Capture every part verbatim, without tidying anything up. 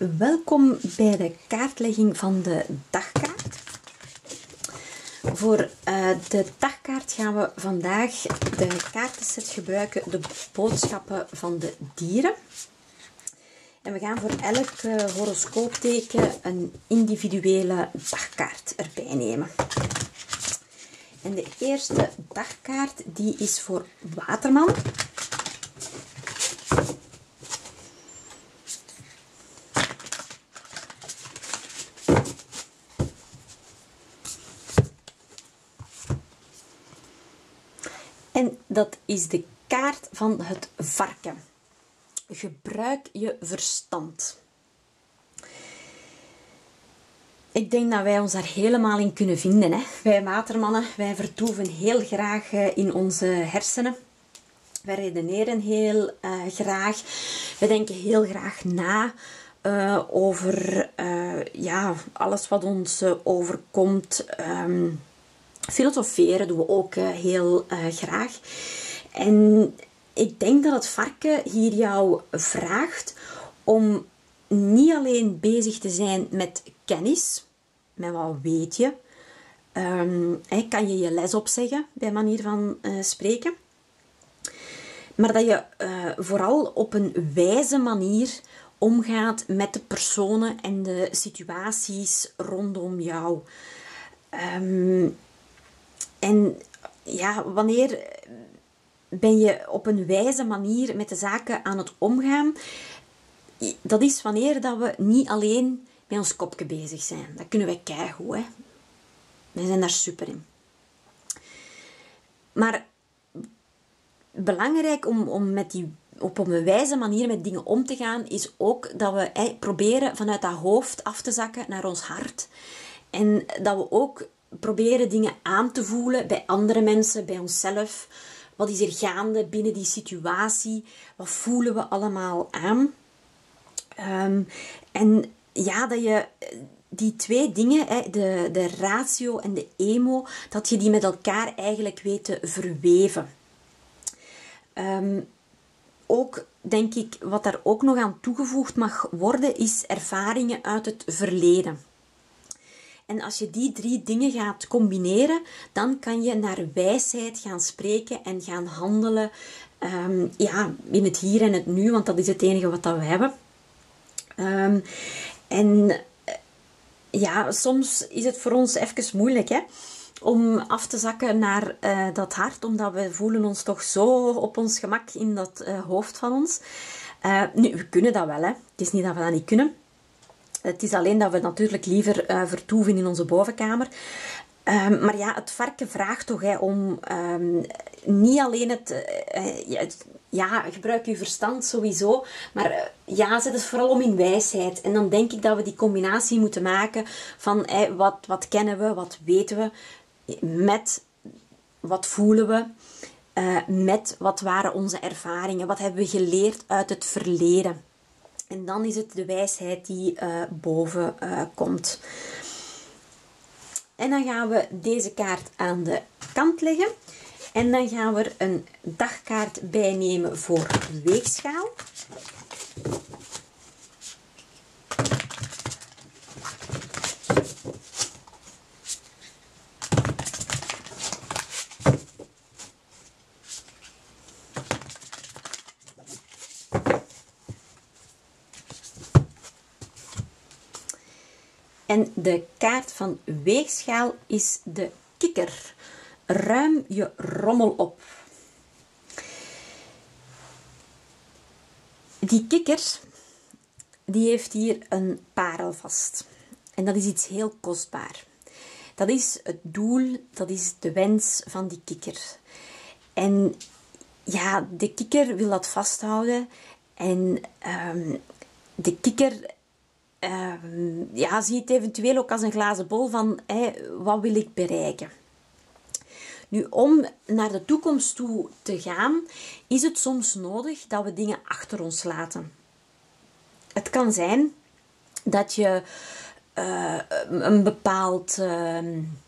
Welkom bij de kaartlegging van de dagkaart. Voor uh, de dagkaart gaan we vandaag de kaartenset gebruiken, de boodschappen van de dieren. En we gaan voor elk uh, horoscoopteken een individuele dagkaart erbij nemen. En de eerste dagkaart die is voor Waterman. En dat is de kaart van het varken. Gebruik je verstand. Ik denk dat wij ons daar helemaal in kunnen vinden. Hè? Wij watermannen, wij vertoeven heel graag in onze hersenen. Wij redeneren heel uh, graag. Wij denken heel graag na uh, over uh, ja, alles wat ons uh, overkomt. Um, Filosoferen doen we ook uh, heel uh, graag. En ik denk dat het varken hier jou vraagt om niet alleen bezig te zijn met kennis, met wat weet je. Um, hey, kan je je les opzeggen, bij manier van uh, spreken. Maar dat je uh, vooral op een wijze manier omgaat met de personen en de situaties rondom jou. Um, En ja, wanneer ben je op een wijze manier met de zaken aan het omgaan? Dat is wanneer dat we niet alleen met ons kopje bezig zijn. Dat kunnen wij keigoed, hè. Wij zijn daar super in. Maar belangrijk om, om met die, op een wijze manier met dingen om te gaan, is ook dat we hey, proberen vanuit dat hoofd af te zakken naar ons hart. En dat we ook proberen dingen aan te voelen bij andere mensen, bij onszelf. Wat is er gaande binnen die situatie? Wat voelen we allemaal aan? Um, en ja, dat je die twee dingen, hè, de, de ratio en de emo, dat je die met elkaar eigenlijk weet te verweven. Um, ook, denk ik, wat daar ook nog aan toegevoegd mag worden, is ervaringen uit het verleden. En als je die drie dingen gaat combineren, dan kan je naar wijsheid gaan spreken en gaan handelen um, ja, in het hier en het nu, want dat is het enige wat dat we hebben. Um, en ja, soms is het voor ons even moeilijk, hè, om af te zakken naar uh, dat hart, omdat we voelen ons toch zo op ons gemak in dat uh, hoofd van ons. Uh, nu, we kunnen dat wel, hè. Het is niet dat we dat niet kunnen. Het is alleen dat we natuurlijk liever uh, vertoeven in onze bovenkamer. Um, maar ja, het varken vraagt toch hè, om um, niet alleen het, uh, het... Ja, gebruik je verstand sowieso. Maar uh, ja, zet het vooral om in wijsheid. En dan denk ik dat we die combinatie moeten maken van hey, wat, wat kennen we, wat weten we, met wat voelen we, uh, met wat waren onze ervaringen, wat hebben we geleerd uit het verleden. En dan is het de wijsheid die uh, boven uh, komt. En dan gaan we deze kaart aan de kant leggen. En dan gaan we er een dagkaart bij nemen voor weegschaal. En de kaart van weegschaal is de kikker. Ruim je rommel op. Die kikker, die heeft hier een parel vast. En dat is iets heel kostbaar. Dat is het doel, dat is de wens van die kikker. En ja, de kikker wil dat vasthouden. En um, de kikker... Uh, ja, zie het eventueel ook als een glazen bol van hey, wat wil ik bereiken. Nu, om naar de toekomst toe te gaan, is het soms nodig dat we dingen achter ons laten. Het kan zijn dat je uh, een bepaald... Uh,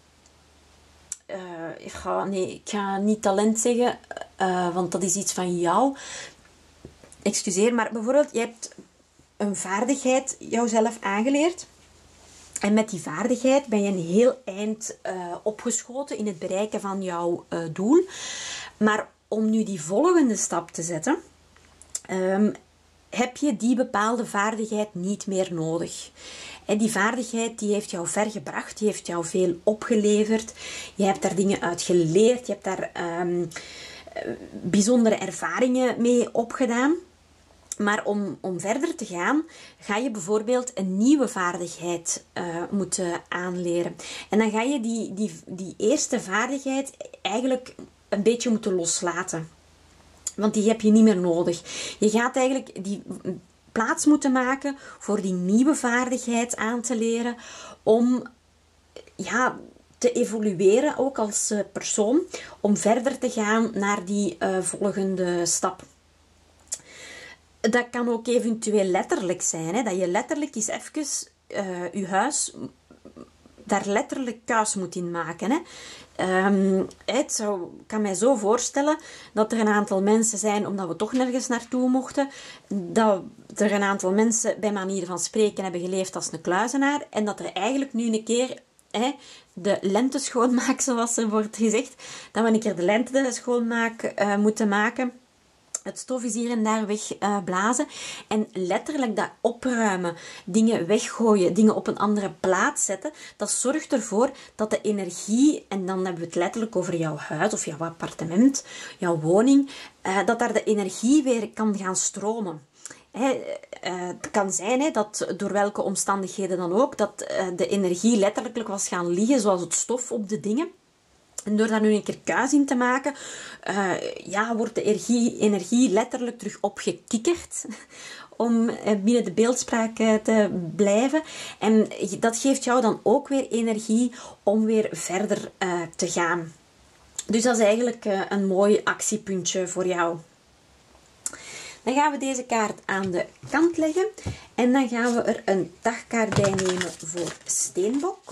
uh, ik, ga, nee, ik ga niet talent zeggen, uh, want dat is iets van jou. Excuseer, maar bijvoorbeeld, je hebt een vaardigheid jouzelf aangeleerd. En met die vaardigheid ben je een heel eind uh, opgeschoten in het bereiken van jouw uh, doel. Maar om nu die volgende stap te zetten, um, heb je die bepaalde vaardigheid niet meer nodig. En die vaardigheid die heeft jou ver gebracht, die heeft jou veel opgeleverd. Je hebt daar dingen uit geleerd, je hebt daar um, bijzondere ervaringen mee opgedaan. Maar om, om verder te gaan, ga je bijvoorbeeld een nieuwe vaardigheid uh, moeten aanleren. En dan ga je die, die, die eerste vaardigheid eigenlijk een beetje moeten loslaten. Want die heb je niet meer nodig. Je gaat eigenlijk die plaats moeten maken voor die nieuwe vaardigheid aan te leren. Om ja, te evolueren, ook als uh, persoon. Om verder te gaan naar die uh, volgende stap. Dat kan ook eventueel letterlijk zijn. Hè? Dat je letterlijk eens even uh, je huis daar letterlijk kuis moet in maken. Hè? Um, het zou, ik kan mij zo voorstellen dat er een aantal mensen zijn, omdat we toch nergens naartoe mochten, dat er een aantal mensen bij manier van spreken hebben geleefd als een kluizenaar en dat er eigenlijk nu een keer hè, de lente schoonmaak, zoals er wordt gezegd, dat we een keer de lente schoonmaak uh, moeten maken. Het stof is hier en daar wegblazen. Uh, en letterlijk dat opruimen, dingen weggooien, dingen op een andere plaats zetten, dat zorgt ervoor dat de energie, en dan hebben we het letterlijk over jouw huis of jouw appartement, jouw woning, uh, dat daar de energie weer kan gaan stromen. He, uh, het kan zijn he, dat door welke omstandigheden dan ook, dat uh, de energie letterlijk was gaan liggen, zoals het stof op de dingen. En door daar nu een keer kuis in te maken, uh, ja, wordt de energie, energie letterlijk terug opgekikkerd. Om binnen de beeldspraak te blijven. En dat geeft jou dan ook weer energie om weer verder uh, te gaan. Dus dat is eigenlijk uh, een mooi actiepuntje voor jou. Dan gaan we deze kaart aan de kant leggen. En dan gaan we er een dagkaart bij nemen voor Steenbok.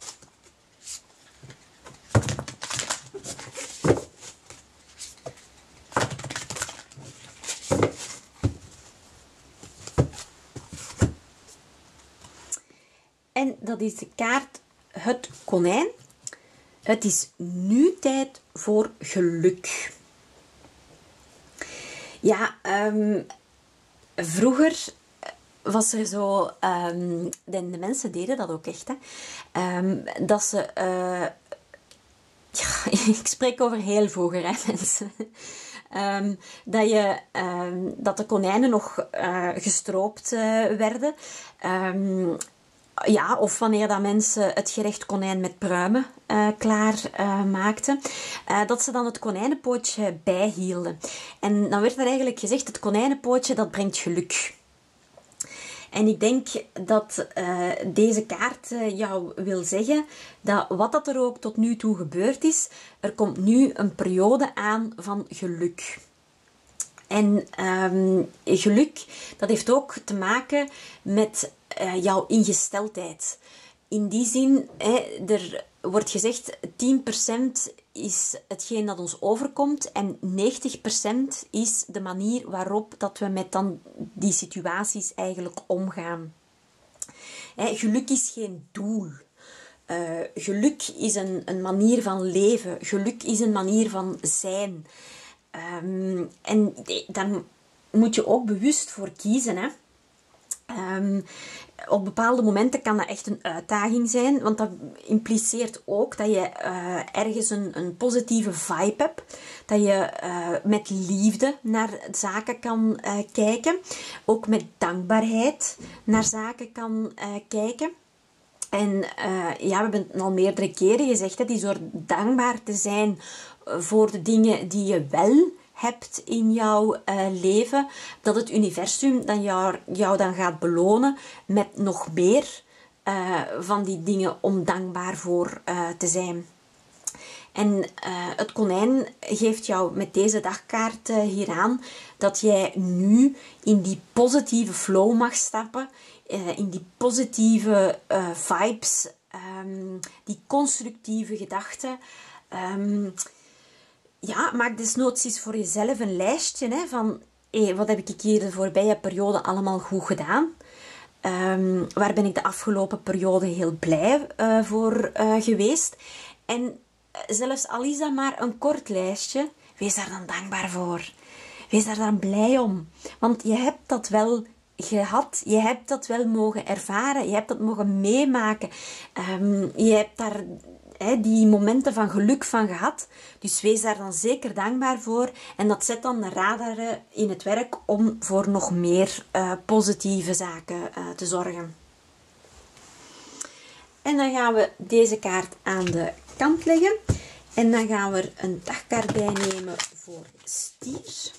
En dat is de kaart het konijn. Het is nu tijd voor geluk. Ja, um, vroeger was er zo... Um, de, de mensen deden dat ook echt. Hè, um, dat ze... Uh, ja, ik spreek over heel vroeger, hè, mensen. Um, dat, je, um, dat de konijnen nog uh, gestroopt uh, werden. Um, Ja, of wanneer dat mensen het gerecht konijn met pruimen uh, klaar uh, maakten, uh, dat ze dan het konijnenpootje bijhielden. En dan werd er eigenlijk gezegd, het konijnenpootje dat brengt geluk. En ik denk dat uh, deze kaart uh, jou wil zeggen dat wat dat er ook tot nu toe gebeurd is, er komt nu een periode aan van geluk. En um, geluk, dat heeft ook te maken met uh, jouw ingesteldheid. In die zin, hè, er wordt gezegd, tien procent is hetgeen dat ons overkomt en negentig procent is de manier waarop dat we met dan die situaties eigenlijk omgaan. Hè, geluk is geen doel. Uh, geluk is een, een manier van leven. Geluk is een manier van zijn. Um, en daar moet je ook bewust voor kiezen. Hè. Um, op bepaalde momenten kan dat echt een uitdaging zijn, want dat impliceert ook dat je uh, ergens een, een positieve vibe hebt, dat je uh, met liefde naar zaken kan uh, kijken, ook met dankbaarheid naar zaken kan uh, kijken. En uh, ja, we hebben het al meerdere keren gezegd, hè, die soort dankbaar te zijn voor de dingen die je wel hebt in jouw uh, leven, dat het universum dan jou, jou dan gaat belonen met nog meer uh, van die dingen om dankbaar voor uh, te zijn. En uh, het konijn geeft jou met deze dagkaart uh, hieraan dat jij nu in die positieve flow mag stappen, uh, in die positieve uh, vibes, um, die constructieve gedachten. Um, Ja, maak desnoods eens voor jezelf een lijstje hè, van hey, wat heb ik hier de voorbije periode allemaal goed gedaan? Um, waar ben ik de afgelopen periode heel blij uh, voor uh, geweest? En zelfs al is dat maar een kort lijstje, wees daar dan dankbaar voor. Wees daar dan blij om. Want je hebt dat wel gehad. Je hebt dat wel mogen ervaren. Je hebt dat mogen meemaken. Um, je hebt daar he, die momenten van geluk van gehad. Dus wees daar dan zeker dankbaar voor. En dat zet dan de radar in het werk om voor nog meer uh, positieve zaken uh, te zorgen. En dan gaan we deze kaart aan de kant leggen. En dan gaan we er een dagkaart bij nemen voor stier.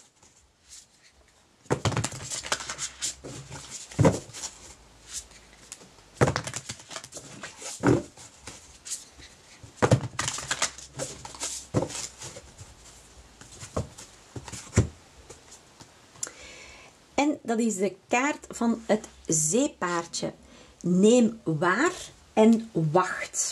En dat is de kaart van het zeepaardje. Neem waar en wacht.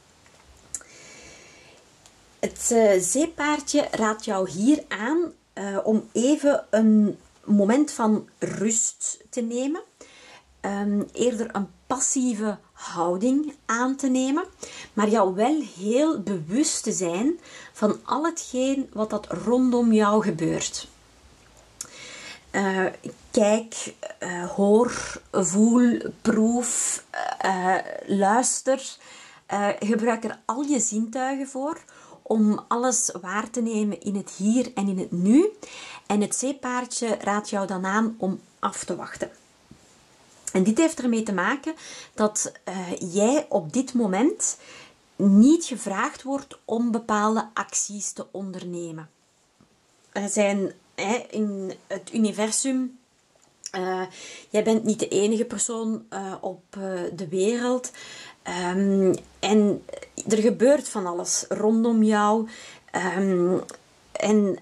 Het uh, zeepaardje raadt jou hier aan uh, om even een moment van rust te nemen. Um, eerder een passieve houding aan te nemen. Maar jou wel heel bewust te zijn van al hetgeen wat dat rondom jou gebeurt. Uh, kijk, uh, hoor, voel, proef, uh, luister. Uh, gebruik er al je zintuigen voor om alles waar te nemen in het hier en in het nu. En het zeepaardje raadt jou dan aan om af te wachten. En dit heeft ermee te maken dat uh, jij op dit moment niet gevraagd wordt om bepaalde acties te ondernemen. Er zijn hè, in het universum... Uh, jij bent niet de enige persoon uh, op uh, de wereld. Um, en er gebeurt van alles rondom jou. Um, en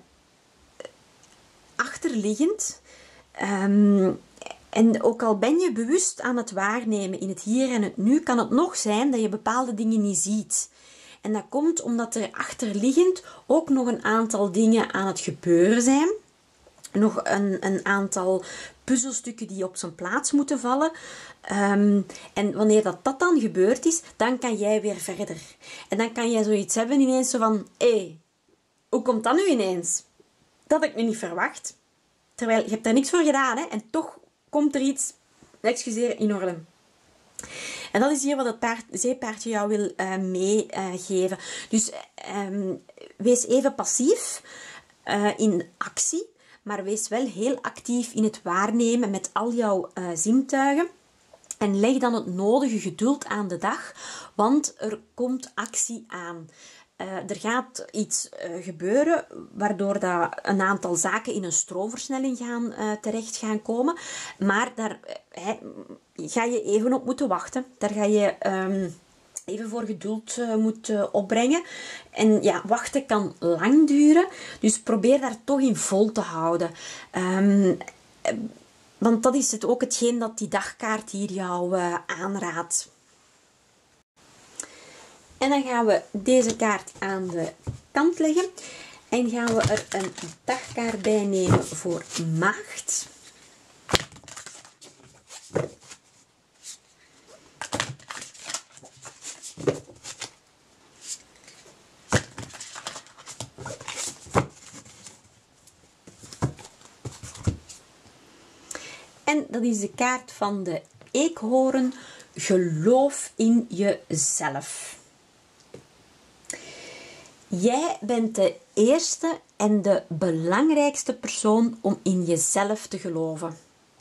achterliggend... Um, en ook al ben je bewust aan het waarnemen in het hier en het nu, kan het nog zijn dat je bepaalde dingen niet ziet. En dat komt omdat er achterliggend ook nog een aantal dingen aan het gebeuren zijn. Nog een, een aantal puzzelstukken die op zijn plaats moeten vallen. Um, en wanneer dat, dat dan gebeurd is, dan kan jij weer verder. En dan kan jij zoiets hebben ineens zo van... Hé, hey, hoe komt dat nu ineens? Dat had ik me niet verwacht. Terwijl, je hebt daar niks voor gedaan, hè? En toch komt er iets, excuseer, in orde. En dat is hier wat het paard, zeepaardje jou wil uh, meegeven. Uh, dus um, wees even passief uh, in actie, maar wees wel heel actief in het waarnemen met al jouw uh, zintuigen. En leg dan het nodige geduld aan de dag, want er komt actie aan. Uh, er gaat iets uh, gebeuren waardoor dat een aantal zaken in een stroomversnelling gaan, uh, terecht gaan komen. Maar daar uh, ga je even op moeten wachten. Daar ga je um, even voor geduld uh, moeten opbrengen. En ja, wachten kan lang duren. Dus probeer daar toch in vol te houden. Um, want dat is het ook hetgeen dat die dagkaart hier jou uh, aanraadt. En dan gaan we deze kaart aan de kant leggen. En gaan we er een dagkaart bij nemen voor maagd. En dat is de kaart van de eekhoorn. Geloof in jezelf. Jij bent de eerste en de belangrijkste persoon om in jezelf te geloven.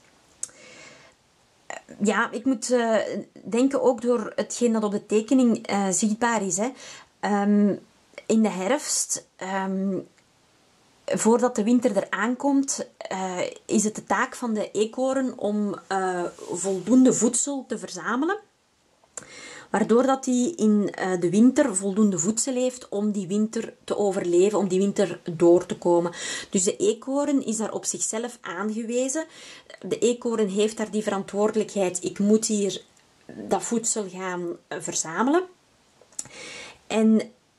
Ja, ik moet uh, denken ook door hetgeen dat op de tekening uh, zichtbaar is. Hè. Um, in de herfst, um, voordat de winter eraan komt, uh, is het de taak van de eekhoorn om uh, voldoende voedsel te verzamelen. Waardoor dat hij in uh, de winter voldoende voedsel heeft om die winter te overleven, om die winter door te komen. Dus de eekhoorn is daar op zichzelf aangewezen. De eekhoorn heeft daar die verantwoordelijkheid. Ik moet hier dat voedsel gaan uh, verzamelen. En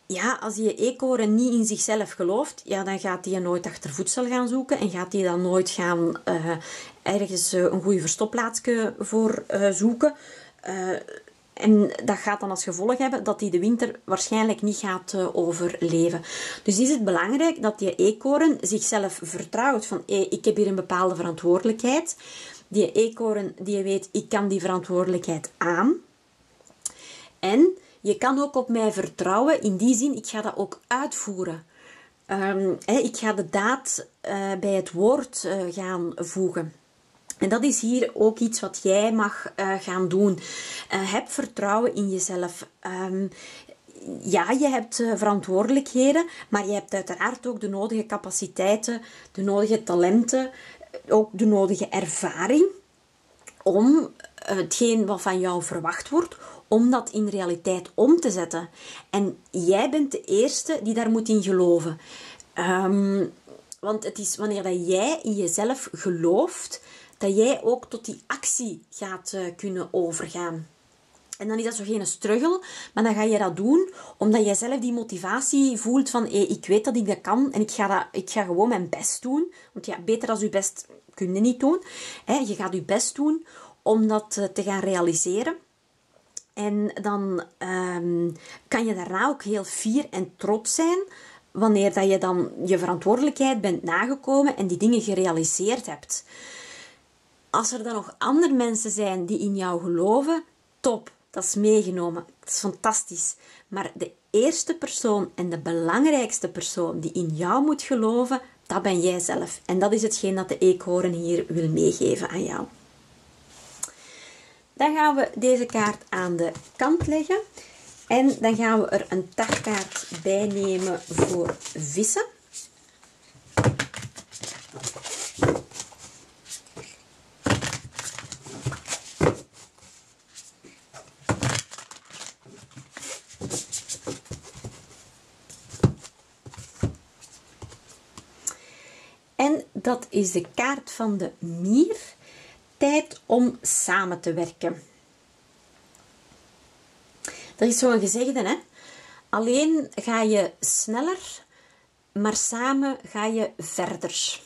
ja, als die eekhoorn niet in zichzelf gelooft, ja, dan gaat hij nooit achter voedsel gaan zoeken en gaat hij dan nooit gaan uh, ergens uh, een goede verstopplaatsje voor uh, zoeken. Uh, en dat gaat dan als gevolg hebben dat hij de winter waarschijnlijk niet gaat uh, overleven. Dus is het belangrijk dat die eekhoorn zichzelf vertrouwt van hey, ik heb hier een bepaalde verantwoordelijkheid. Die eekhoorn die weet, ik kan die verantwoordelijkheid aan. En je kan ook op mij vertrouwen, in die zin, ik ga dat ook uitvoeren. Um, he, ik ga de daad uh, bij het woord uh, gaan voegen. En dat is hier ook iets wat jij mag uh, gaan doen. Uh, heb vertrouwen in jezelf. Um, ja, je hebt uh, verantwoordelijkheden, maar je hebt uiteraard ook de nodige capaciteiten, de nodige talenten, ook de nodige ervaring om hetgeen wat van jou verwacht wordt, om dat in realiteit om te zetten. En jij bent de eerste die daar moet in geloven. Um, want het is wanneer dat jij in jezelf gelooft, dat jij ook tot die actie gaat uh, kunnen overgaan. En dan is dat zo geen struggle, maar dan ga je dat doen omdat jij zelf die motivatie voelt van hey, ik weet dat ik dat kan en ik ga, dat, ik ga gewoon mijn best doen. Want ja, beter als je best kun je niet doen. He, je gaat je best doen om dat uh, te gaan realiseren. En dan um, kan je daarna ook heel fier en trots zijn wanneer dat je dan je verantwoordelijkheid bent nagekomen en die dingen gerealiseerd hebt. Als er dan nog andere mensen zijn die in jou geloven, top, dat is meegenomen. Dat is fantastisch. Maar de eerste persoon en de belangrijkste persoon die in jou moet geloven, dat ben jij zelf. En dat is hetgeen dat de eekhoorn hier wil meegeven aan jou. Dan gaan we deze kaart aan de kant leggen. En dan gaan we er een tartkaart bij nemen voor vissen. En dat is de kaart van de mier. Tijd om samen te werken. Er is zo'n gezegde, hè? Alleen ga je sneller, maar samen ga je verder.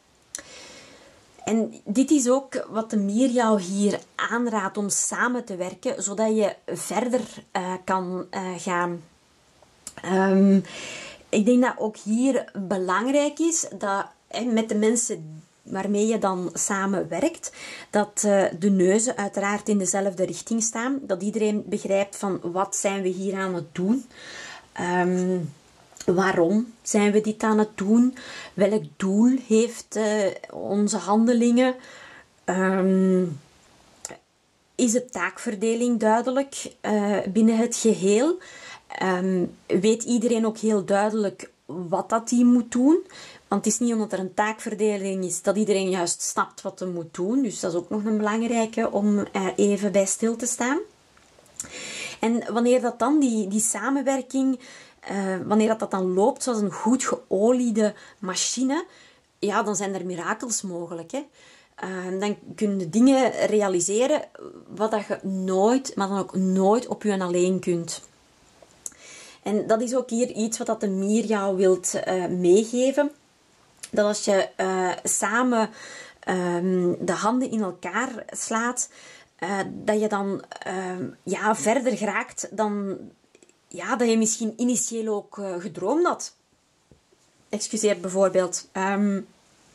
En dit is ook wat de mier jou hier aanraadt om samen te werken, zodat je verder uh, kan uh, gaan. Um, ik denk dat ook hier belangrijk is dat hè, met de mensen waarmee je dan samen werkt, dat uh, de neuzen uiteraard in dezelfde richting staan. Dat iedereen begrijpt van wat zijn we hier aan het doen. Um, waarom zijn we dit aan het doen? Welk doel heeft uh, onze handelingen? Um, is de taakverdeling duidelijk uh, binnen het geheel? Um, weet iedereen ook heel duidelijk wat dat hij moet doen? Want het is niet omdat er een taakverdeling is dat iedereen juist snapt wat hij moet doen. Dus dat is ook nog een belangrijke om er even bij stil te staan. En wanneer dat dan, die, die samenwerking, uh, wanneer dat, dat dan loopt zoals een goed geoliede machine, ja, dan zijn er mirakels mogelijk. Hè? Uh, dan kun je dingen realiseren wat dat je nooit, maar dan ook nooit op je alleen kunt. En dat is ook hier iets wat dat de mier jou wilt uh, meegeven. Dat als je uh, samen um, de handen in elkaar slaat, uh, dat je dan uh, ja, verder geraakt dan ja, dat je misschien initieel ook uh, gedroomd had. Excuseer bijvoorbeeld. Um,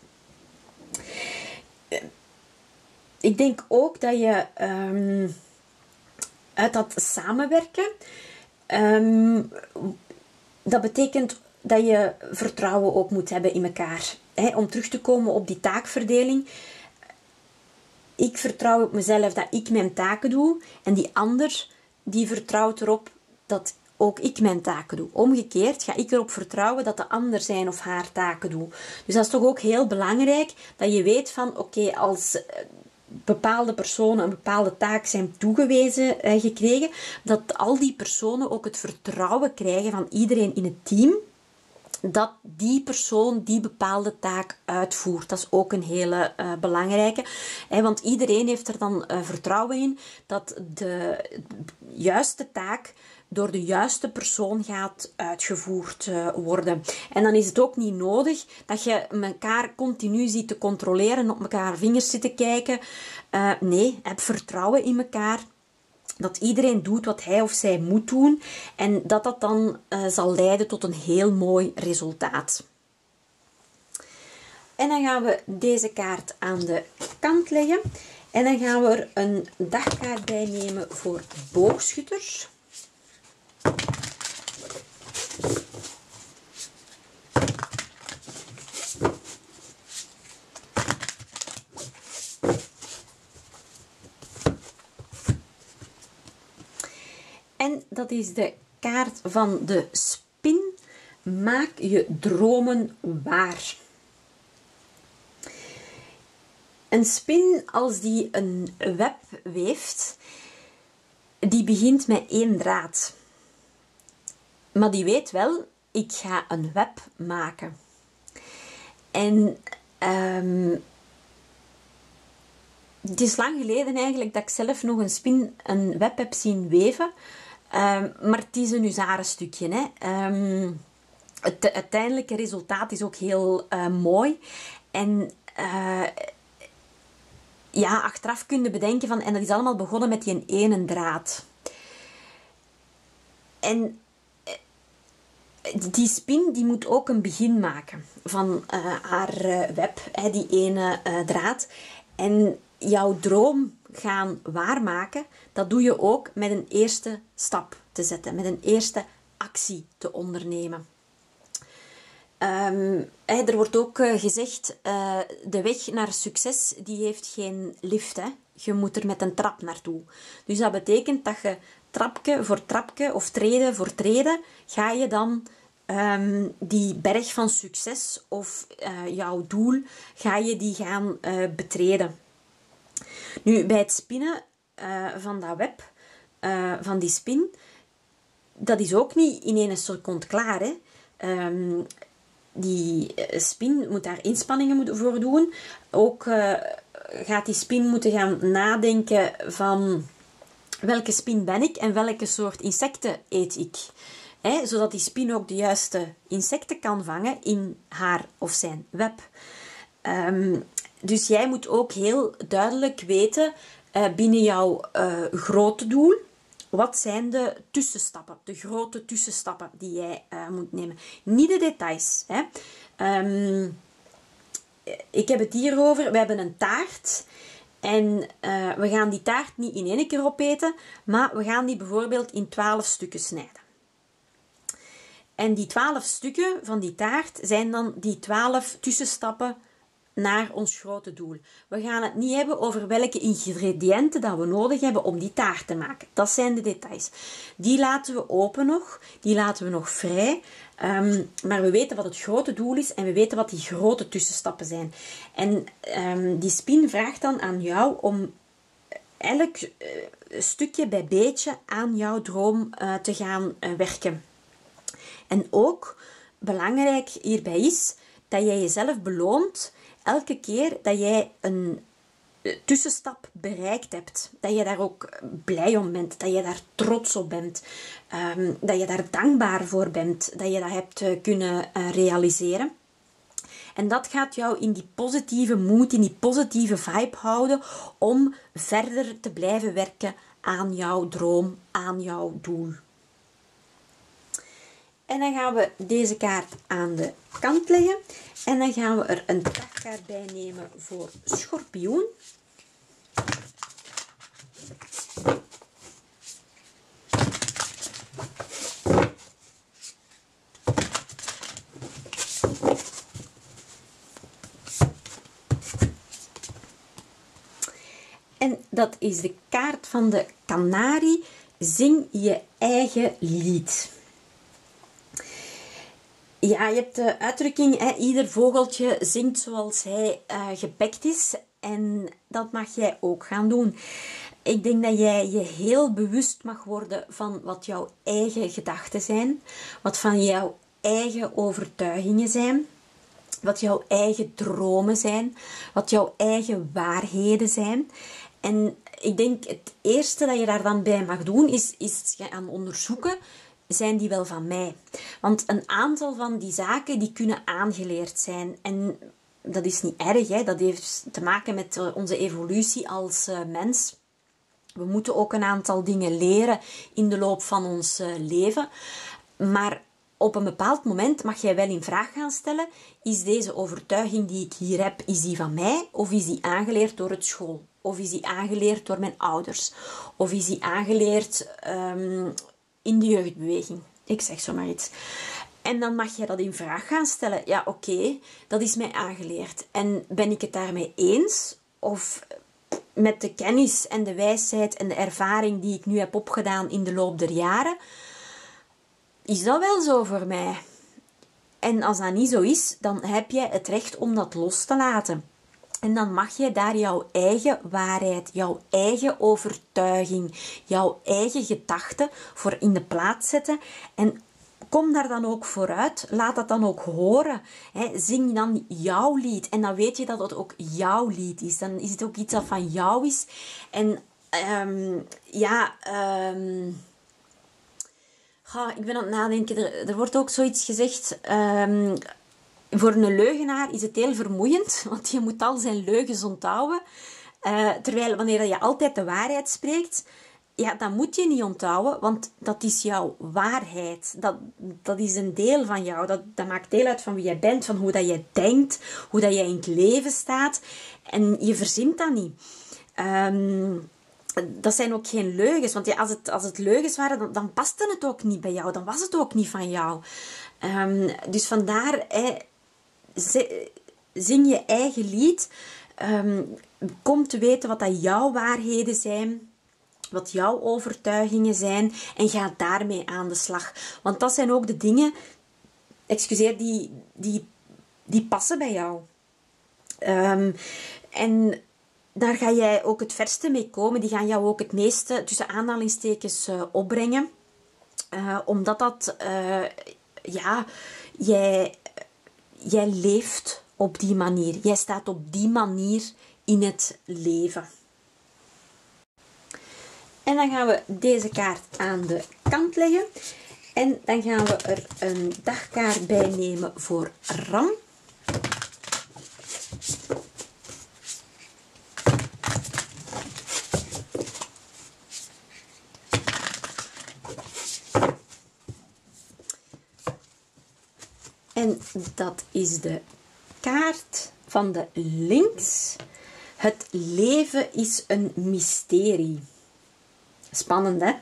ik denk ook dat je um, uit dat samenwerken, um, dat betekent dat je vertrouwen ook moet hebben in elkaar. He, om terug te komen op die taakverdeling. Ik vertrouw op mezelf dat ik mijn taken doe. En die ander die vertrouwt erop dat ook ik mijn taken doe. Omgekeerd ga ik erop vertrouwen dat de ander zijn of haar taken doet. Dus dat is toch ook heel belangrijk dat je weet van oké, okay, als bepaalde personen een bepaalde taak zijn toegewezen eh, gekregen, dat al die personen ook het vertrouwen krijgen van iedereen in het team. dat die persoon die bepaalde taak uitvoert. Dat is ook een hele uh, belangrijke. Hè, want iedereen heeft er dan uh, vertrouwen in dat de juiste taak door de juiste persoon gaat uitgevoerd uh, worden. En dan is het ook niet nodig dat je elkaar continu ziet te controleren, op elkaar vingers zit te kijken. Uh, nee, heb vertrouwen in elkaar. Dat iedereen doet wat hij of zij moet doen. En dat dat dan uh, zal leiden tot een heel mooi resultaat. En dan gaan we deze kaart aan de kant leggen. En dan gaan we er een dagkaart bij nemen voor boogschutters. En dat is de kaart van de spin. Maak je dromen waar. Een spin, als die een web weeft, die begint met één draad. Maar die weet wel, ik ga een web maken. En um, het is lang geleden eigenlijk dat ik zelf nog een spin een web heb zien weven. Um, maar het is een huzarenstukje. Hè. Um, het uiteindelijke resultaat is ook heel uh, mooi. En uh, ja, achteraf kun je bedenken van, en dat is allemaal begonnen met die ene draad. En die spin die moet ook een begin maken van uh, haar uh, web, hè, die ene uh, draad. En jouw droom gaan waarmaken, dat doe je ook met een eerste stap te zetten, met een eerste actie te ondernemen. Um, hè, er wordt ook uh, gezegd, uh, de weg naar succes, die heeft geen lift. Hè. Je moet er met een trap naartoe. Dus dat betekent dat je trapje voor trapje of treden voor treden, ga je dan um, die berg van succes of uh, jouw doel, ga je die gaan uh, betreden. Nu, bij het spinnen uh, van dat web, uh, van die spin, dat is ook niet in één seconde klaar. Hè. Um, die spin moet daar inspanningen voor doen. Ook uh, gaat die spin moeten gaan nadenken van welke spin ben ik en welke soort insecten eet ik. Hè, zodat die spin ook de juiste insecten kan vangen in haar of zijn web. Um, dus jij moet ook heel duidelijk weten uh, binnen jouw uh, grote doel, wat zijn de tussenstappen, de grote tussenstappen die jij uh, moet nemen. Niet de details. Hè. Um, ik heb het hierover, we hebben een taart en uh, we gaan die taart niet in één keer opeten, maar we gaan die bijvoorbeeld in twaalf stukken snijden. En die twaalf stukken van die taart zijn dan die twaalf tussenstappen naar ons grote doel. We gaan het niet hebben over welke ingrediënten dat we nodig hebben om die taart te maken. Dat zijn de details. Die laten we open nog. Die laten we nog vrij. Um, maar we weten wat het grote doel is en we weten wat die grote tussenstappen zijn. En um, die spin vraagt dan aan jou om elk uh, stukje bij beetje aan jouw droom uh, te gaan uh, werken. En ook belangrijk hierbij is dat jij jezelf beloont elke keer dat jij een tussenstap bereikt hebt. Dat je daar ook blij om bent. Dat je daar trots op bent. Um, dat je daar dankbaar voor bent. Dat je dat hebt uh, kunnen uh, realiseren. En dat gaat jou in die positieve moed, in die positieve vibe houden om verder te blijven werken aan jouw droom, aan jouw doel. En dan gaan we deze kaart aan de kant leggen. En dan gaan we er een dagkaart bij nemen voor schorpioen. En dat is de kaart van de kanarie. Zing je eigen lied. Ja, je hebt de uitdrukking, hè, ieder vogeltje zingt zoals hij uh, gepekt is. En dat mag jij ook gaan doen. Ik denk dat jij je heel bewust mag worden van wat jouw eigen gedachten zijn. Wat van jouw eigen overtuigingen zijn, wat jouw eigen dromen zijn, wat jouw eigen waarheden zijn. En ik denk het eerste dat je daar dan bij mag doen, is, is gaan onderzoeken, zijn die wel van mij? Want een aantal van die zaken, die kunnen aangeleerd zijn. En dat is niet erg, hè? Dat heeft te maken met onze evolutie als uh, mens. We moeten ook een aantal dingen leren in de loop van ons uh, leven. Maar op een bepaald moment mag jij wel in vraag gaan stellen, is deze overtuiging die ik hier heb, is die van mij? Of is die aangeleerd door het school? Of is die aangeleerd door mijn ouders? Of is die aangeleerd um, in de jeugdbeweging? Ik zeg zo maar iets. En dan mag je dat in vraag gaan stellen. Ja, oké, okay, dat is mij aangeleerd. En ben ik het daarmee eens? Of met de kennis en de wijsheid en de ervaring die ik nu heb opgedaan in de loop der jaren, is dat wel zo voor mij? En als dat niet zo is, dan heb jij het recht om dat los te laten. En dan mag je daar jouw eigen waarheid, jouw eigen overtuiging, jouw eigen gedachten voor in de plaats zetten. En kom daar dan ook vooruit. Laat dat dan ook horen. He, zing dan jouw lied. En dan weet je dat het ook jouw lied is. Dan is het ook iets dat van jou is. En um, ja... Um, ja, ik ben aan het nadenken. Er, er wordt ook zoiets gezegd... Um, voor een leugenaar is het heel vermoeiend. Want je moet al zijn leugens onthouden. Uh, terwijl wanneer je altijd de waarheid spreekt... Ja, dat moet je niet onthouden, want dat is jouw waarheid. Dat, dat is een deel van jou. Dat, dat maakt deel uit van wie jij bent, van hoe dat jij denkt, hoe dat jij in het leven staat. En je verzint dat niet. Um, dat zijn ook geen leugens, want ja, als, het, als het leugens waren, dan, dan paste het ook niet bij jou. Dan was het ook niet van jou. Um, dus vandaar, hey, zing je eigen lied. Um, kom te weten wat dat jouw waarheden zijn. Wat jouw overtuigingen zijn. En ga daarmee aan de slag. Want dat zijn ook de dingen, excuseer, die, die, die passen bij jou. Um, en daar ga jij ook het verste mee komen. Die gaan jou ook het meeste, tussen aanhalingstekens, uh, opbrengen. Uh, omdat dat, uh, ja, jij, jij leeft op die manier. Jij staat op die manier in het leven. En dan gaan we deze kaart aan de kant leggen. En dan gaan we er een dagkaart bij nemen voor Ram. En dat is de kaart van de links. Het leven is een mysterie. Spannend, hè?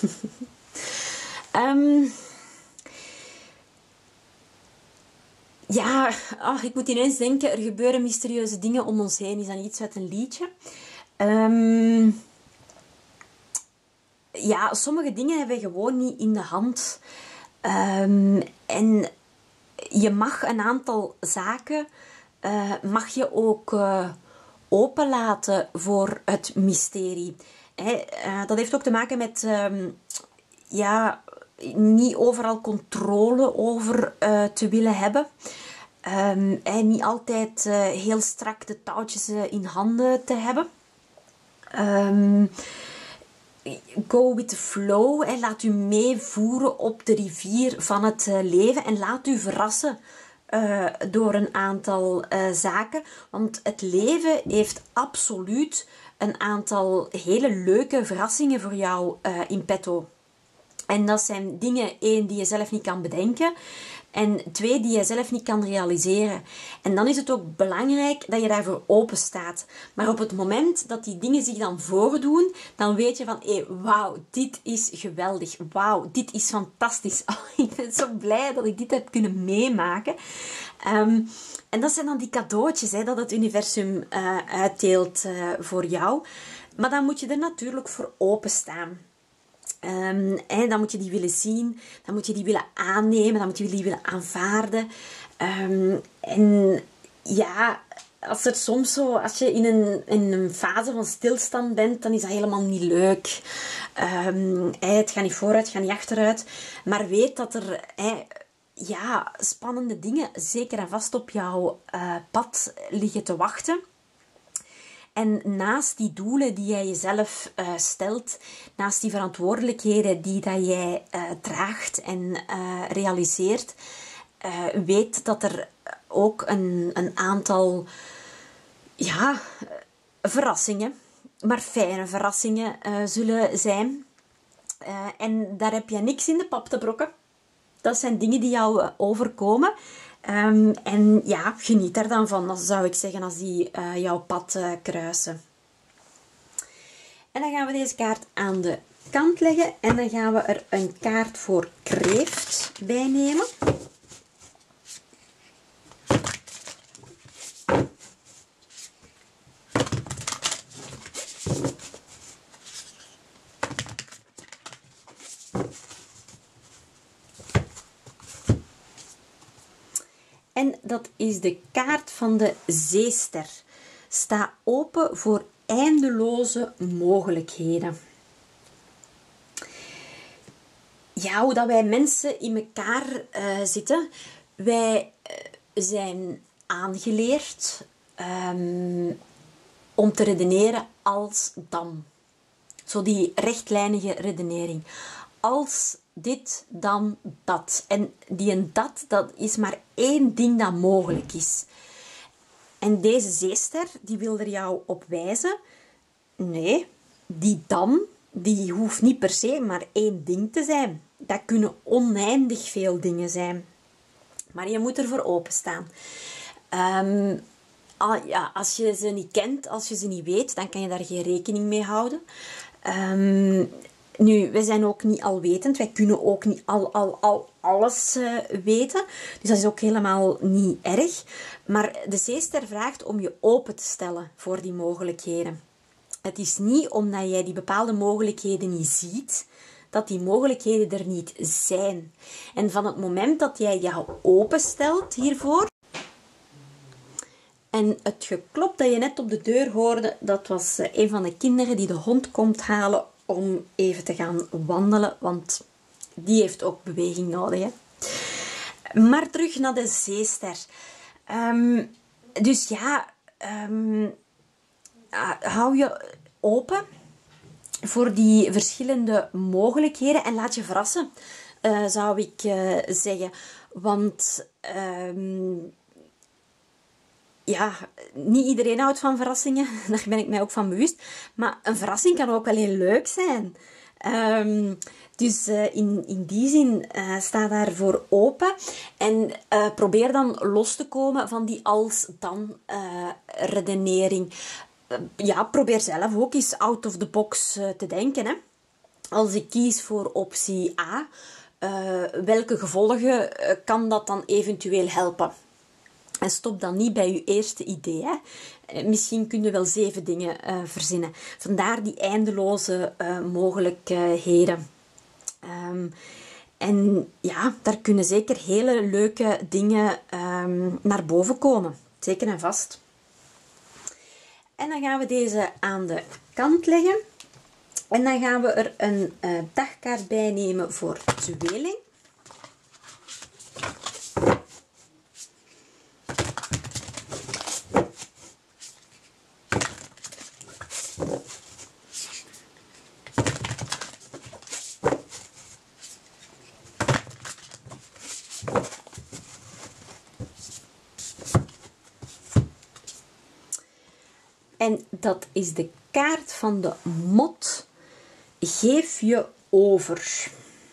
um, ja, oh, ik moet ineens denken, er gebeuren mysterieuze dingen om ons heen. Is dat iets uit een liedje? Um, ja, sommige dingen hebben we gewoon niet in de hand. Um, en je mag een aantal zaken, uh, mag je ook uh, openlaten voor het mysterie. Hey, uh, dat heeft ook te maken met um, ja, niet overal controle over uh, te willen hebben. Um, en niet altijd uh, heel strak de touwtjes uh, in handen te hebben. Um, go with the flow. Hey, laat u meevoeren op de rivier van het uh, leven. En laat u verrassen uh, door een aantal uh, zaken. Want het leven heeft absoluut een aantal hele leuke verrassingen voor jou uh, in petto. En dat zijn dingen, één, die je zelf niet kan bedenken. En twee, die je zelf niet kan realiseren. En dan is het ook belangrijk dat je daarvoor open staat. Maar op het moment dat die dingen zich dan voordoen, dan weet je van, hé, hey, wauw, dit is geweldig. Wauw, dit is fantastisch. Oh, ik ben zo blij dat ik dit heb kunnen meemaken. Um, en dat zijn dan die cadeautjes, hè, dat het universum uh, uitdeelt uh, voor jou. Maar dan moet je er natuurlijk voor openstaan. Um, en dan moet je die willen zien, dan moet je die willen aannemen, dan moet je die willen aanvaarden. Um, en ja, als er soms zo, als je in een, in een fase van stilstand bent, dan is dat helemaal niet leuk. Um, het gaat niet vooruit, het gaat niet achteruit. Maar weet dat er, hey, ja, spannende dingen zeker en vast op jouw uh, pad liggen te wachten. En naast die doelen die jij jezelf uh, stelt, naast die verantwoordelijkheden die dat jij uh, draagt en uh, realiseert, uh, weet dat er ook een, een aantal ja, verrassingen, maar fijne verrassingen uh, zullen zijn. Uh, en daar heb je niks in de pap te brokken. Dat zijn dingen die jou uh, overkomen. Um, en ja, geniet daar dan van, dat zou ik zeggen, als die uh, jouw pad uh, kruisen. En dan gaan we deze kaart aan de kant leggen. En dan gaan we er een kaart voor kreeft bij nemen. En dat is de kaart van de zeester. Sta open voor eindeloze mogelijkheden. Ja, hoe dat wij mensen in elkaar uh, zitten. Wij uh, zijn aangeleerd um, om te redeneren als dan. Zo die rechtlijnige redenering. Als dit, dan dat. En die en dat, dat is maar één ding dat mogelijk is. En deze zeester, die wil er jou op wijzen. Nee, die dan, die hoeft niet per se maar één ding te zijn. Dat kunnen oneindig veel dingen zijn. Maar je moet ervoor openstaan. Um, ah, ja, als je ze niet kent, als je ze niet weet, dan kan je daar geen rekening mee houden. Um, Nu, wij zijn ook niet alwetend. Wij kunnen ook niet al, al, al alles uh, weten. Dus dat is ook helemaal niet erg. Maar de zeester vraagt om je open te stellen voor die mogelijkheden. Het is niet omdat jij die bepaalde mogelijkheden niet ziet, dat die mogelijkheden er niet zijn. En van het moment dat jij jou openstelt hiervoor, en het geklop dat je net op de deur hoorde, dat was uh, een van de kinderen die de hond komt halen om even te gaan wandelen, want die heeft ook beweging nodig. Hè? Maar terug naar de zeester. Um, dus ja, um, hou je open voor die verschillende mogelijkheden en laat je verrassen, uh, zou ik uh, zeggen. Want um, ja, niet iedereen houdt van verrassingen. Daar ben ik mij ook van bewust. Maar een verrassing kan ook wel heel leuk zijn. Um, dus uh, in, in die zin uh, sta daarvoor open. En uh, probeer dan los te komen van die als-dan uh, redenering. Uh, ja, probeer zelf ook eens out of the box uh, te denken. Hè. Als ik kies voor optie A, uh, welke gevolgen uh, kan dat dan eventueel helpen? En stop dan niet bij je eerste idee. Hè. Misschien kun je wel zeven dingen uh, verzinnen. Vandaar die eindeloze uh, mogelijkheden. Um, en ja, daar kunnen zeker hele leuke dingen um, naar boven komen. Zeker en vast. En dan gaan we deze aan de kant leggen. En dan gaan we er een uh, dagkaart bij nemen voor tweeling. En dat is de kaart van de mot. Geef je over.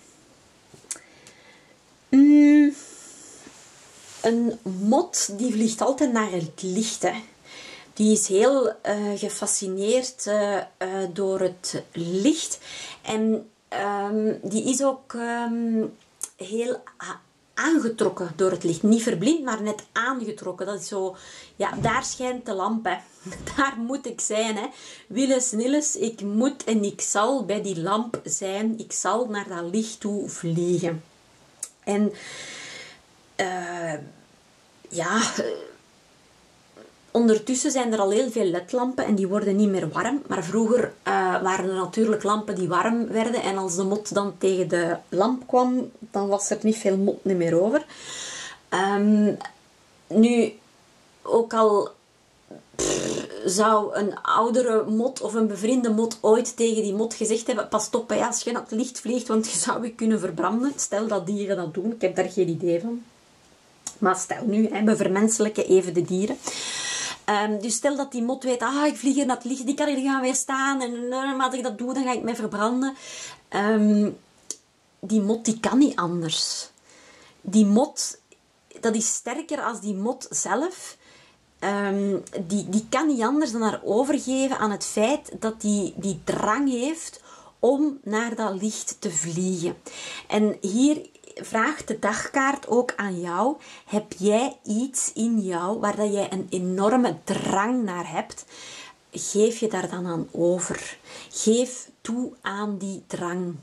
Mm, een mot die vliegt altijd naar het licht. Hè. Die is heel uh, gefascineerd uh, uh, door het licht. En um, die is ook um, heel aangetrokken door het licht. Niet verblind, maar net aangetrokken. Dat is zo, ja, daar schijnt de lamp. Hè. Daar moet ik zijn. Hè. Willens, nillens, ik moet en ik zal bij die lamp zijn. Ik zal naar dat licht toe vliegen. En uh, ja, ondertussen zijn er al heel veel ledlampen en die worden niet meer warm. Maar vroeger uh, waren er natuurlijk lampen die warm werden. En als de mot dan tegen de lamp kwam, dan was er niet veel mot meer over. Um, nu, ook al pff, zou een oudere mot of een bevriende mot ooit tegen die mot gezegd hebben: pas op, hè, als je naar het licht vliegt, want je zou je kunnen verbranden. Stel dat dieren dat doen, ik heb daar geen idee van. Maar stel nu, hè, we vermenselijken even de dieren. Um, dus stel dat die mot weet, ah, ik vlieg hier naar het licht, die kan hier gaan weerstaan. En uh, als ik dat doe, dan ga ik mij verbranden. Um, die mot, die kan niet anders. Die mot, dat is sterker als die mot zelf. Um, die, die kan niet anders dan haar overgeven aan het feit dat die, die drang heeft om naar dat licht te vliegen. En hier vraagt de dagkaart ook aan jou: heb jij iets in jou waar dat jij een enorme drang naar hebt? Geef je daar dan aan over. Geef toe aan die drang.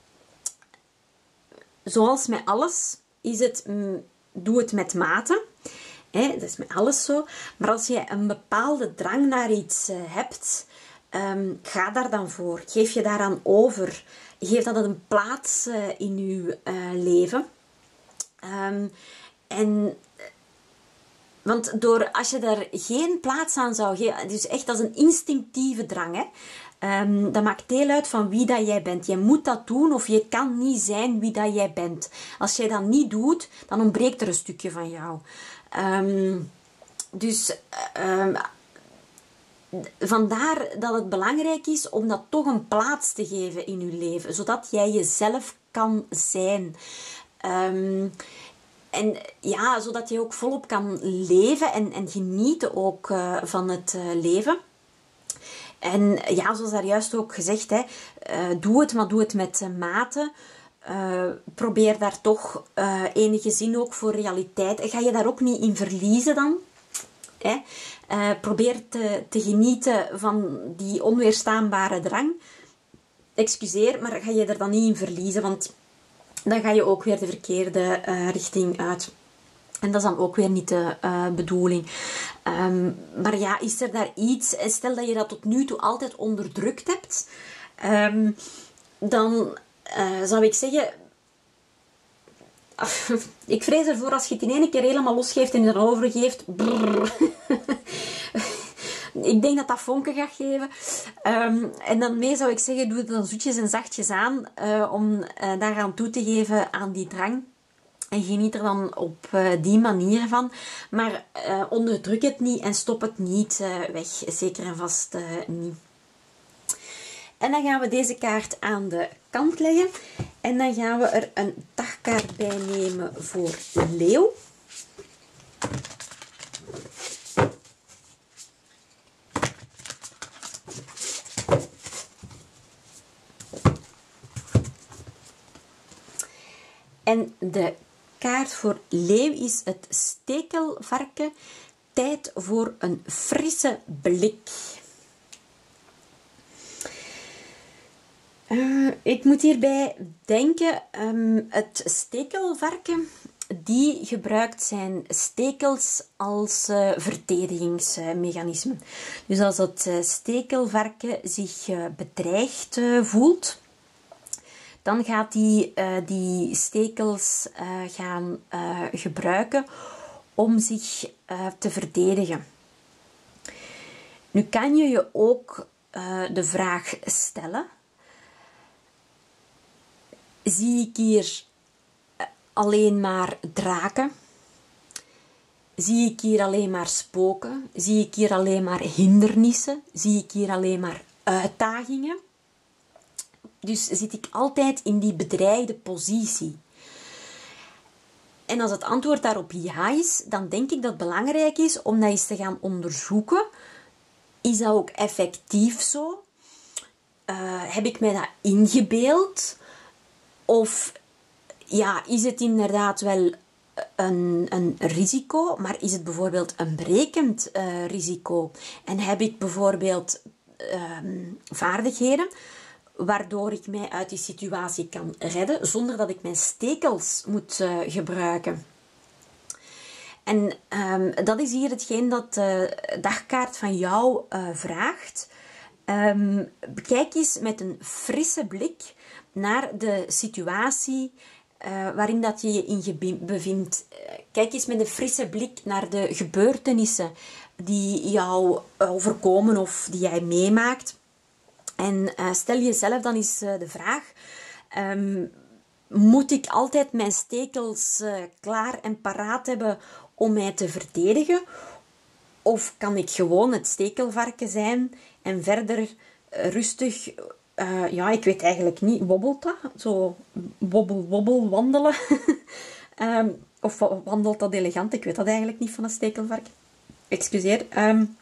Zoals met alles is het, mm, doe het met mate. Hè, dat is met alles zo. Maar als je een bepaalde drang naar iets uh, hebt, um, ga daar dan voor. Geef je daaraan over. Geef dat een plaats uh, in je uh, leven. Um, en, want door, als je daar geen plaats aan zou geven, dus echt als een instinctieve drang, hè, um, dat maakt deel uit van wie dat jij bent. Je moet dat doen of je kan niet zijn wie dat jij bent. Als jij dat niet doet, dan ontbreekt er een stukje van jou. Um, dus um, vandaar dat het belangrijk is om dat toch een plaats te geven in je leven, zodat jij jezelf kan zijn. Um, en ja, zodat je ook volop kan leven en, en genieten ook uh, van het uh, leven. En ja, zoals daar juist ook gezegd, hè, uh, doe het, maar doe het met uh, mate. Uh, probeer daar toch uh, enige zin ook voor realiteit. Ga je daar ook niet in verliezen dan? Hè? Uh, probeer te, te genieten van die onweerstaanbare drang. Excuseer, maar ga je er dan niet in verliezen, want dan ga je ook weer de verkeerde uh, richting uit. En dat is dan ook weer niet de uh, bedoeling. Um, maar ja, is er daar iets, stel dat je dat tot nu toe altijd onderdrukt hebt, um, dan uh, zou ik zeggen, ik vrees ervoor als je het in één keer helemaal losgeeft en je er overgeeft, ik denk dat dat vonken gaat geven. Um, en dan mee zou ik zeggen, doe het dan zoetjes en zachtjes aan, uh, om uh, daaraan toe te geven aan die drang. En geniet er dan op uh, die manier van. Maar uh, onderdruk het niet en stop het niet uh, weg. Zeker en vast uh, niet. En dan gaan we deze kaart aan de kant leggen. En dan gaan we er een dagkaart bij nemen voor leeuw. En de kaart voor leeuw is het stekelvarken. Tijd voor een frisse blik. Uh, ik moet hierbij denken, um, het stekelvarken, die gebruikt zijn stekels als uh, verdedigingsmechanisme. Dus als het uh, stekelvarken zich uh, bedreigd uh, voelt, dan gaat hij uh, die stekels uh, gaan uh, gebruiken om zich uh, te verdedigen. Nu kan je je ook uh, de vraag stellen: zie ik hier alleen maar draken? Zie ik hier alleen maar spoken? Zie ik hier alleen maar hindernissen? Zie ik hier alleen maar uitdagingen? Dus zit ik altijd in die bedreigde positie? En als het antwoord daarop ja is, dan denk ik dat het belangrijk is om dat eens te gaan onderzoeken. Is dat ook effectief zo? Uh, heb ik mij dat ingebeeld? Of ja, is het inderdaad wel een, een risico, maar is het bijvoorbeeld een berekend uh, risico? En heb ik bijvoorbeeld uh, vaardigheden waardoor ik mij uit die situatie kan redden, zonder dat ik mijn stekels moet uh, gebruiken? En um, dat is hier hetgeen dat de dagkaart van jou uh, vraagt. Um, kijk eens met een frisse blik naar de situatie uh, waarin dat je je in bevindt. Kijk eens met een frisse blik naar de gebeurtenissen die jou overkomen of die jij meemaakt. En uh, stel jezelf dan eens uh, de vraag... Um, moet ik altijd mijn stekels uh, klaar en paraat hebben om mij te verdedigen? Of kan ik gewoon het stekelvarken zijn en verder uh, rustig... Uh, ja, ik weet eigenlijk niet. Wobbelt dat? Zo wobbel, wobbel, wandelen? um, of wandelt dat elegant? Ik weet dat eigenlijk niet van een stekelvarken. Excuseer. Um,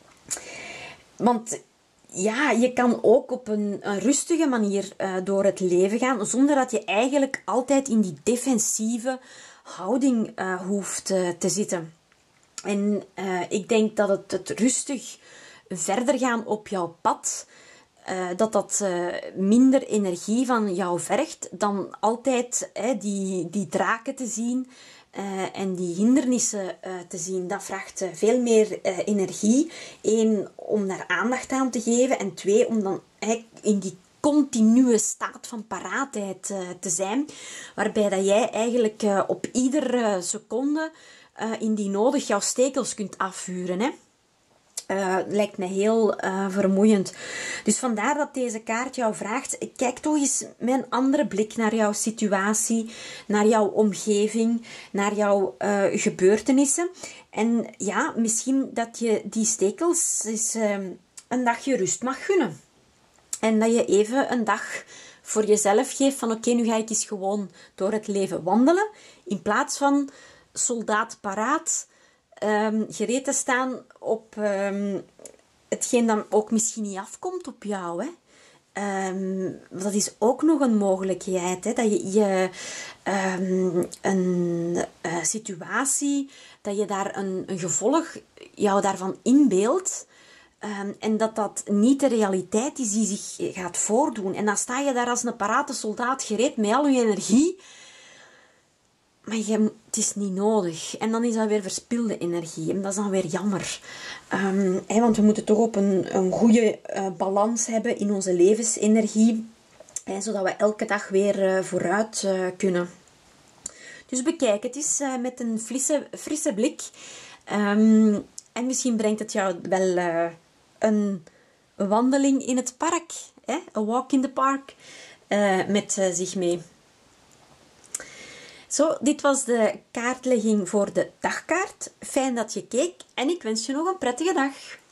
want... Ja, je kan ook op een, een rustige manier uh, door het leven gaan, zonder dat je eigenlijk altijd in die defensieve houding uh, hoeft uh, te zitten. En uh, ik denk dat het, het rustig verder gaan op jouw pad, uh, dat dat uh, minder energie van jou vergt dan altijd uh, die, die draken te zien. Uh, en die hindernissen uh, te zien, dat vraagt uh, veel meer uh, energie. Eén, om daar aandacht aan te geven. En twee, om dan uh, in die continue staat van paraatheid uh, te zijn. Waarbij dat jij eigenlijk uh, op iedere seconde uh, indien nodig jouw stekels kunt afvuren. Hè? Uh, lijkt me heel uh, vermoeiend. Dus vandaar dat deze kaart jou vraagt, kijk toch eens met een andere blik naar jouw situatie, naar jouw omgeving, naar jouw uh, gebeurtenissen. En ja, misschien dat je die stekels eens uh, een dagje rust mag gunnen. En dat je even een dag voor jezelf geeft van oké, okay, nu ga ik eens gewoon door het leven wandelen. In plaats van soldaat paraat, Um, gereed te staan op um, hetgeen dan ook misschien niet afkomt op jou. Hè? Um, dat is ook nog een mogelijkheid. Hè? Dat je, je um, een uh, situatie, dat je daar een, een gevolg jou daarvan inbeeldt. Um, en dat dat niet de realiteit is die zich gaat voordoen. En dan sta je daar als een parate soldaat gereed met al je energie. Maar je, het is niet nodig. En dan is dat weer verspilde energie. En dat is dan weer jammer. Um, hey, want we moeten toch op een, een goede uh, balans hebben in onze levensenergie. Hey, zodat we elke dag weer uh, vooruit uh, kunnen. Dus bekijk het eens uh, met een frisse, frisse blik. Um, en misschien brengt het jou wel uh, een wandeling in het park. Een hey? walk in the park. Uh, met uh, zich mee. Zo, dit was de kaartlegging voor de dagkaart. Fijn dat je keek en ik wens je nog een prettige dag.